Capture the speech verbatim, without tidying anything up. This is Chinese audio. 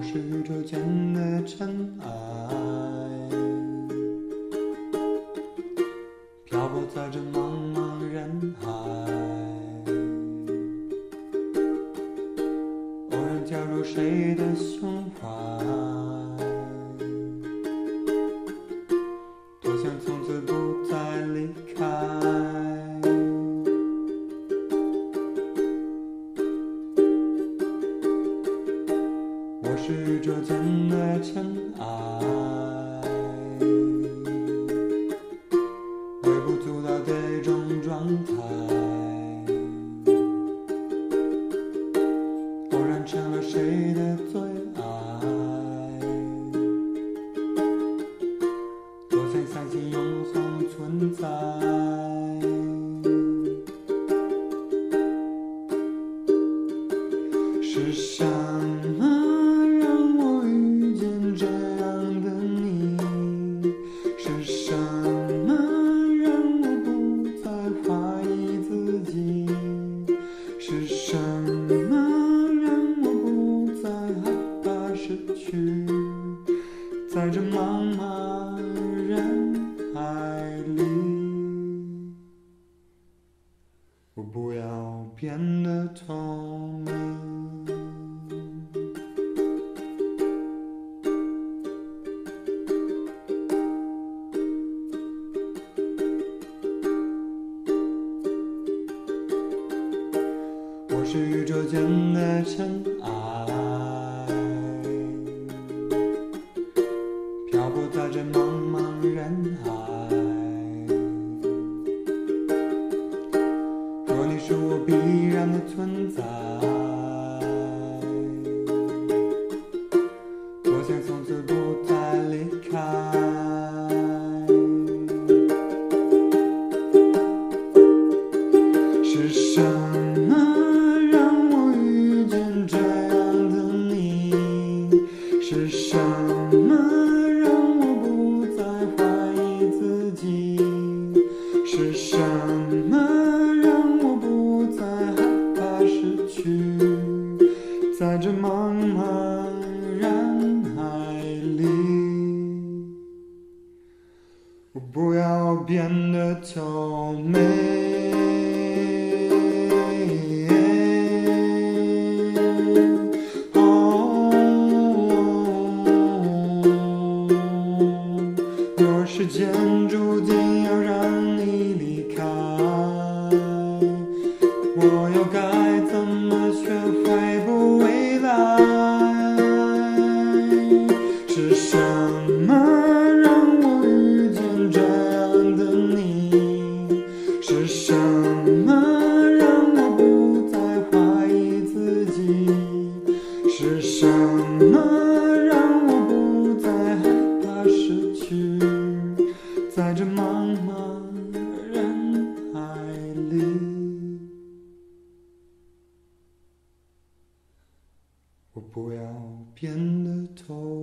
是宇宙间的尘埃，漂泊在这茫茫人海，偶然跳入谁的胸怀，多想从此不再离开。我是宇宙间的尘埃，微不足道的一种状态，偶然成了谁的最爱，多想相信永恒存在。是什么让我遇见这样的你？是什么让我不再怀疑自己？是什么让我不再害怕失去？在这茫茫人海里，我不要变得透明。我是宇宙间的尘埃，漂泊在这茫茫人海，若你是我必然的存在，多想从此不再离开。是什么让我遇见这样的你？是什么让我不再怀疑自己？是什么让我不再害怕失去？在这茫茫人海里，我不要变得透明。若时间注定要让你离开，我又该怎么学会不未来？是什么让我遇见这样的你？是什么让我不再怀疑自己？是什么让我不再害怕失去？在这茫茫人海里，我不要变得透